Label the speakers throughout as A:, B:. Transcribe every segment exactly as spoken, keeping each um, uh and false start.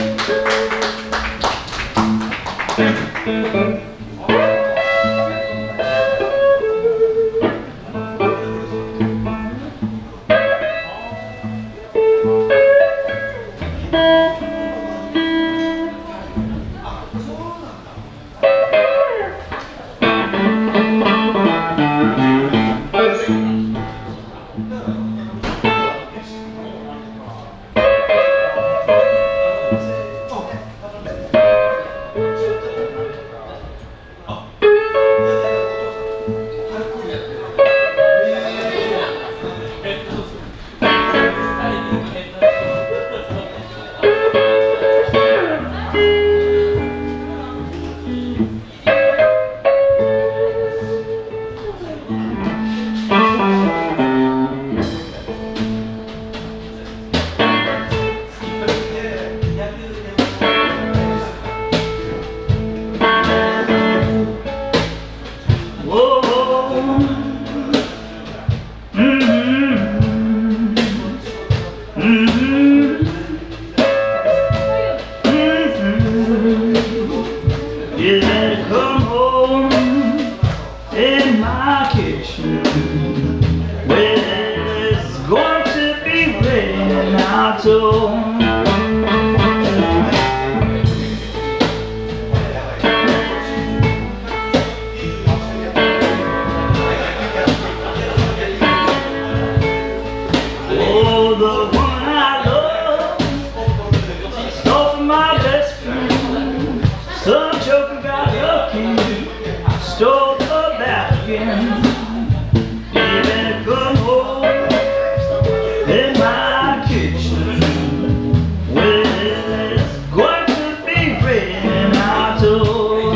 A: You better come home in my kitchen, where there's going to be raining out on. Oh, the one I love stole from my best friend. Some joker got lucky, stole her back again. You better come home in my kitchen, where there's going to be raining out on.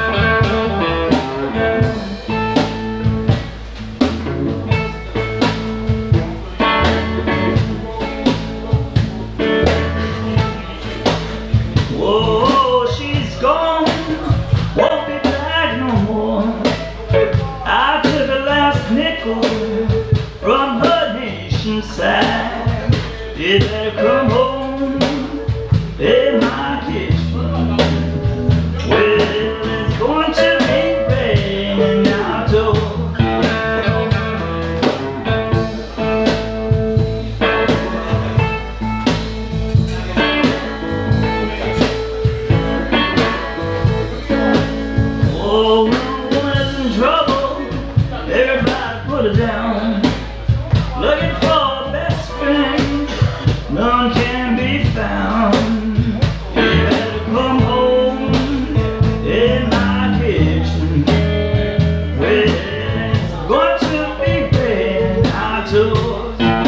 A: Whoa, she's gone, won't be back no more. I took the last nickel from her nation's side. You better come home in my kitchen, where there's going to be raining outdoors. Oh, when a woman's in trouble, everybody put her down. Looking for a best friend, none can be found. You better come home in my kitchen, where there's going to be rain outdoors.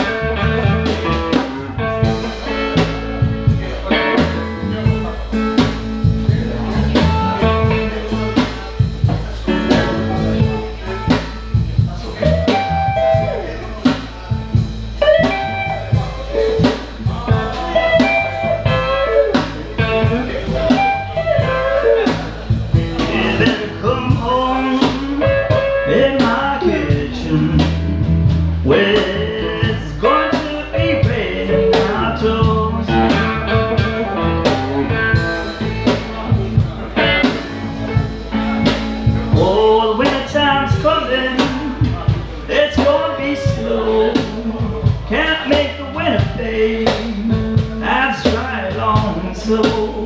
A: Where it's going to be raining outdoors. Oh, the winter time's coming, it's gonna be slow. Can't make the winter fade, that's dry long and slow.